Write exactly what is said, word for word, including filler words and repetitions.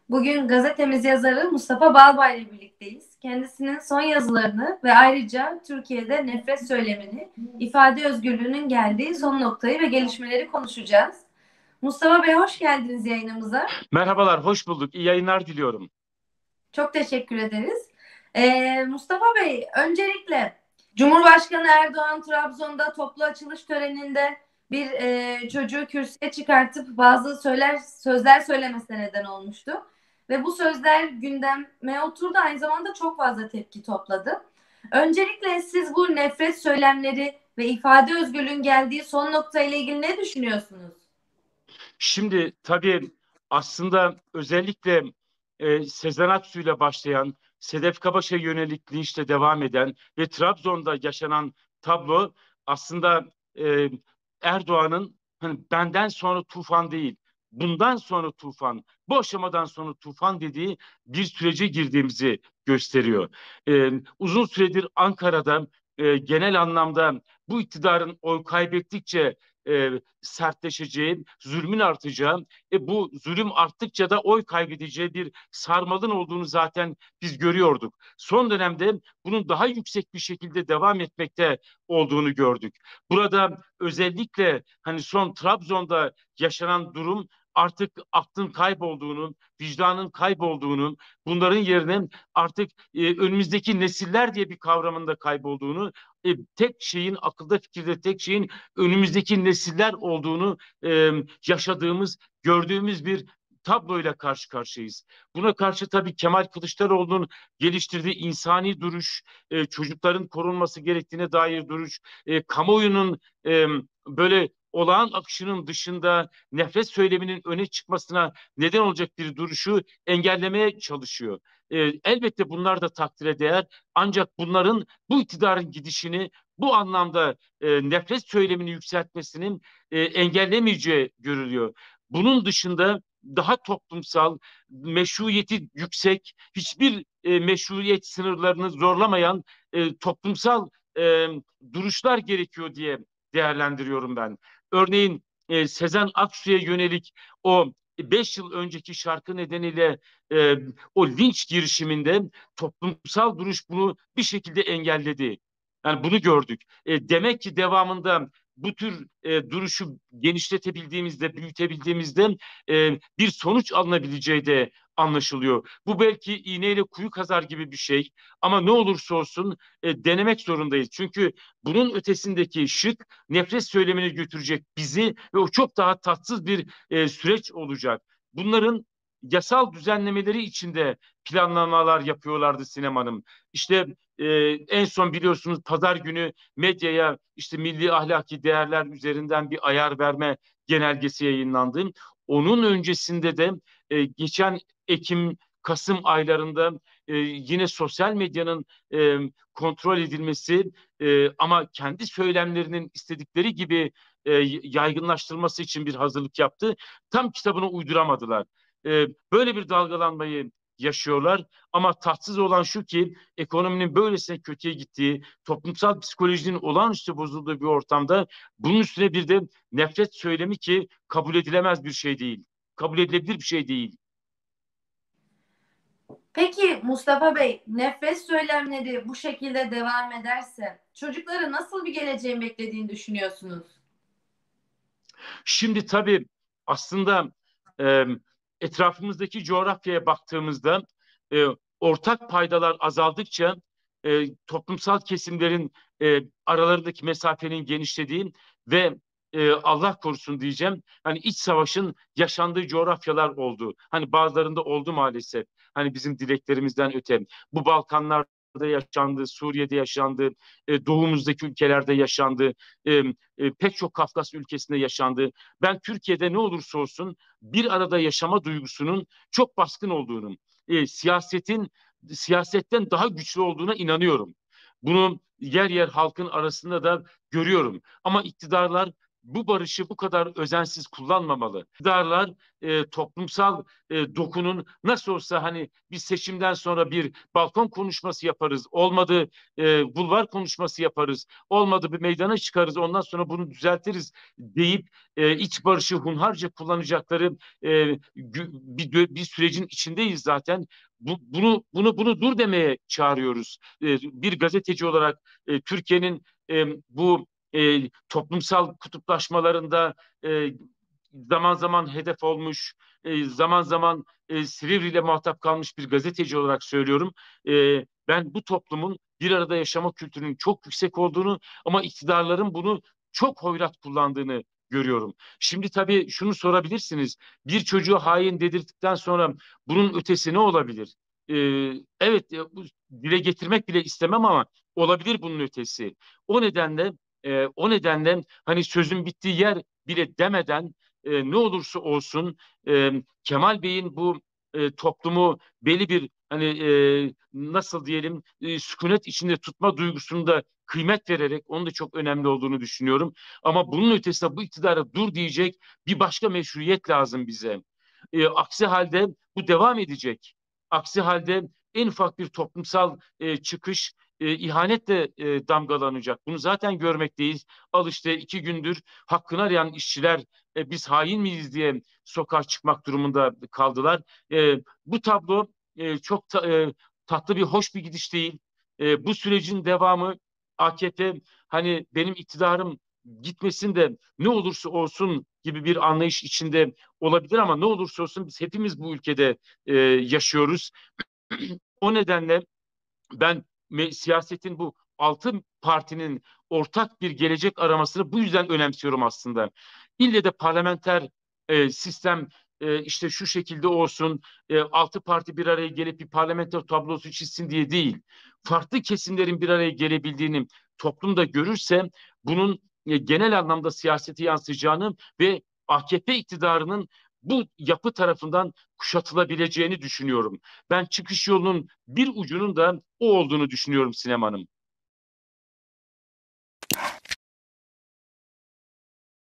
Bugün gazetemiz yazarı Mustafa Balbay ile birlikteyiz. Kendisinin son yazılarını ve ayrıca Türkiye'de nefret söylemini, ifade özgürlüğünün geldiği son noktayı ve gelişmeleri konuşacağız. Mustafa Bey, hoş geldiniz yayınımıza. Merhabalar, hoş bulduk. İyi yayınlar diliyorum. Çok teşekkür ederiz. Ee, Mustafa Bey, öncelikle Cumhurbaşkanı Erdoğan Trabzon'da toplu açılış töreninde bir e, çocuğu kürsüye çıkartıp bazı söyler sözler söylemesine neden olmuştu. Ve bu sözler gündeme oturdu. Aynı zamanda çok fazla tepki topladı. Öncelikle siz bu nefret söylemleri ve ifade özgürlüğün geldiği son nokta ile ilgili ne düşünüyorsunuz? Şimdi tabii aslında özellikle e, Sezen Aksu ile başlayan, Sedef Kabaş'a yönelik linçle devam eden ve Trabzon'da yaşanan tablo aslında e, Erdoğan'ın hani benden sonra tufan değil, bundan sonra tufan, bu aşamadan sonra tufan dediği bir sürece girdiğimizi gösteriyor. E, uzun süredir Ankara'da e, genel anlamda bu iktidarın oy kaybettikçe e, sertleşeceği, zulmün artacağı, e, bu zulüm arttıkça da oy kaybedeceği bir sarmalın olduğunu zaten biz görüyorduk. Son dönemde bunun daha yüksek bir şekilde devam etmekte olduğunu gördük. Burada özellikle hani son Trabzon'da yaşanan durum artık aklın kaybolduğunu, vicdanın kaybolduğunu, bunların yerine artık e, önümüzdeki nesiller diye bir kavramın da kaybolduğunu, e, tek şeyin akılda fikirde tek şeyin önümüzdeki nesiller olduğunu e, yaşadığımız, gördüğümüz bir tabloyla karşı karşıyayız. Buna karşı tabii Kemal Kılıçdaroğlu'nun geliştirdiği insani duruş, e, çocukların korunması gerektiğine dair duruş, e, kamuoyunun e, böyle olağan akışının dışında nefret söyleminin öne çıkmasına neden olacak bir duruşu engellemeye çalışıyor. E, elbette bunlar da takdire değer. Ancak bunların bu iktidarın gidişini bu anlamda e, nefret söylemini yükseltmesinin e, engellemeyeceği görülüyor. Bunun dışında daha toplumsal, meşruiyeti yüksek, hiçbir e, meşruiyet sınırlarını zorlamayan e, toplumsal e, duruşlar gerekiyor diye değerlendiriyorum ben. Örneğin e, Sezen Aksu'ya yönelik o beş yıl önceki şarkı nedeniyle e, o linç girişiminde toplumsal duruş bunu bir şekilde engelledi. Yani bunu gördük. E, demek ki devamında bu tür e, duruşu genişletebildiğimizde, büyütebildiğimizde e, bir sonuç alınabileceği de anlaşılıyor. Bu belki iğneyle kuyu kazar gibi bir şey ama ne olursa olsun e, denemek zorundayız. Çünkü bunun ötesindeki şık nefret söylemini götürecek bizi ve o çok daha tatsız bir e, süreç olacak. Bunların yasal düzenlemeleri içinde planlamalar yapıyorlardı sinemanın. İşte e, en son biliyorsunuz pazar günü medyaya işte milli ahlaki değerler üzerinden bir ayar verme genelgesi yayınlandı. Onun öncesinde de e, geçen Ekim Kasım aylarında e, yine sosyal medyanın e, kontrol edilmesi e, ama kendi söylemlerinin istedikleri gibi e, yaygınlaştırılması için bir hazırlık yaptı. Tam kitabına uyduramadılar. E, böyle bir dalgalanmayı yaşıyorlar ama tatsız olan şu ki ekonominin böylesine kötüye gittiği, toplumsal psikolojinin olağanüstü bozulduğu bir ortamda bunun üstüne bir de nefret söylemi ki kabul edilemez bir şey değil. Kabul edilebilir bir şey değil. Peki Mustafa Bey, nefret söylemleri bu şekilde devam ederse çocuklara nasıl bir geleceğin beklediğini düşünüyorsunuz? Şimdi tabii aslında e, etrafımızdaki coğrafyaya baktığımızda e, ortak paydalar azaldıkça e, toplumsal kesimlerin e, aralarındaki mesafenin genişlediği ve e, Allah korusun diyeceğim. Hani iç savaşın yaşandığı coğrafyalar oldu. Hani bazılarında oldu maalesef. Hani bizim dileklerimizden öte. Bu Balkanlarda yaşandı, Suriye'de yaşandı, e, doğumuzdaki ülkelerde yaşandı, e, e, pek çok Kafkas ülkesinde yaşandı. Ben Türkiye'de ne olursa olsun bir arada yaşama duygusunun çok baskın olduğunu, e, siyasetin siyasetten daha güçlü olduğuna inanıyorum. Bunu yer yer halkın arasında da görüyorum. Ama iktidarlar bu barışı bu kadar özensiz kullanmamalı. İktidarlar e, toplumsal e, dokunun nasıl olsa hani biz seçimden sonra bir balkon konuşması yaparız. Olmadı e, bulvar konuşması yaparız. Olmadı bir meydana çıkarız. Ondan sonra bunu düzeltiriz deyip e, iç barışı hunharca kullanacakları e, bir, bir sürecin içindeyiz zaten. Bu, bunu bunu bunu dur demeye çağırıyoruz. E, bir gazeteci olarak e, Türkiye'nin e, bu e, toplumsal kutuplaşmalarında e, zaman zaman hedef olmuş, e, zaman zaman e, Silivri ile muhatap kalmış bir gazeteci olarak söylüyorum. E, ben bu toplumun bir arada yaşama kültürünün çok yüksek olduğunu ama iktidarların bunu çok hoyrat kullandığını görüyorum. Şimdi tabii şunu sorabilirsiniz. Bir çocuğu hain dedirttikten sonra bunun ötesi ne olabilir? E, evet, e, bu, dile getirmek bile istemem ama olabilir bunun ötesi. O nedenle e, o nedenle hani sözün bittiği yer bile demeden e, ne olursa olsun e, Kemal Bey'in bu e, toplumu belli bir hani e, nasıl diyelim e, sükunet içinde tutma duygusunu da kıymet vererek onun da çok önemli olduğunu düşünüyorum. Ama bunun ötesinde bu iktidara dur diyecek bir başka meşruiyet lazım bize. E, aksi halde bu devam edecek. Aksi halde en ufak bir toplumsal e, çıkış e, ihanetle e, damgalanacak. Bunu zaten görmekteyiz. Al işte iki gündür hakkını arayan işçiler e, biz hain miyiz diye sokağa çıkmak durumunda kaldılar. E, bu tablo e, çok ta, e, tatlı bir, hoş bir gidiş değil. E, bu sürecin devamı A K P hani benim iktidarım gitmesin de ne olursa olsun gibi bir anlayış içinde olabilir ama ne olursa olsun biz hepimiz bu ülkede e, yaşıyoruz. O nedenle ben me- siyasetin bu altı partinin ortak bir gelecek aramasını bu yüzden önemsiyorum aslında. İlle de parlamenter e, sistem e, işte şu şekilde olsun, e, altı parti bir araya gelip bir parlamenter tablosu çizsin diye değil. Farklı kesimlerin bir araya gelebildiğini toplumda görürse bunun e, genel anlamda siyasete yansıyacağını ve A K P iktidarının bu yapı tarafından kuşatılabileceğini düşünüyorum. Ben çıkış yolunun bir ucunun da o olduğunu düşünüyorum Sinem Hanım.